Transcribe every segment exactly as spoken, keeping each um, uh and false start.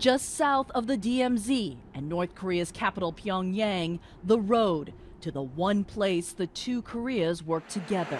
Just south of the D M Z and North Korea's capital Pyongyang, the road to the one place the two Koreas work together.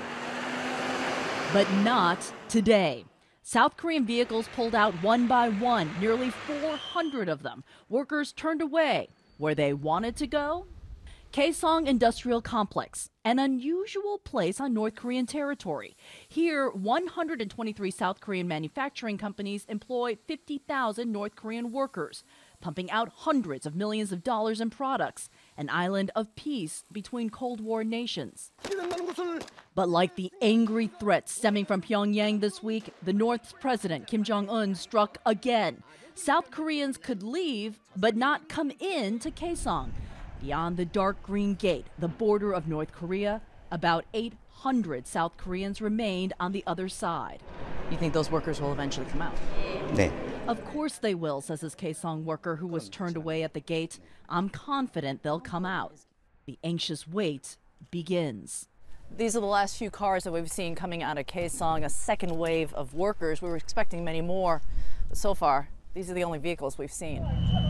But not today. South Korean vehicles pulled out one by one, nearly four hundred of them. Workers turned away. Where they wanted to go? Kaesong Industrial Complex, an unusual place on North Korean territory. Here, one hundred twenty-three South Korean manufacturing companies employ fifty thousand North Korean workers, pumping out hundreds of millions of dollars in products, an island of peace between Cold War nations. But like the angry threats stemming from Pyongyang this week, the North's President Kim Jong-un struck again. South Koreans could leave, but not come in to Kaesong. Beyond the dark green gate, the border of North Korea, about eight hundred South Koreans remained on the other side. You think those workers will eventually come out? 네. Of course they will, says this Kaesong worker who was turned away at the gate. I'm confident they'll come out. The anxious wait begins. These are the last few cars that we've seen coming out of Kaesong, a second wave of workers. We were expecting many more, but so far, these are the only vehicles we've seen.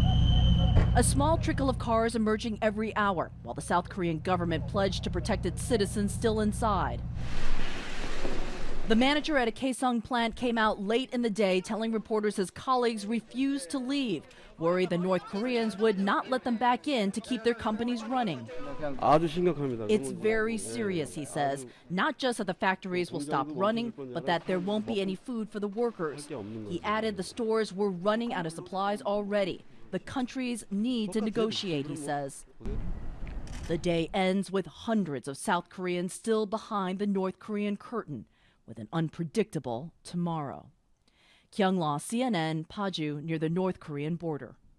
A small trickle of cars emerging every hour, while the South Korean government pledged to protect its citizens still inside. The manager at a Kaesong plant came out late in the day, telling reporters his colleagues refused to leave, worried the North Koreans would not let them back in to keep their companies running. It's very serious, he says, not just that the factories will stop running, but that there won't be any food for the workers. He added the stores were running out of supplies already. The countries need to negotiate, he says. The day ends with hundreds of South Koreans still behind the North Korean curtain, with an unpredictable tomorrow. Kyung Lah, C N N, Paju, near the North Korean border.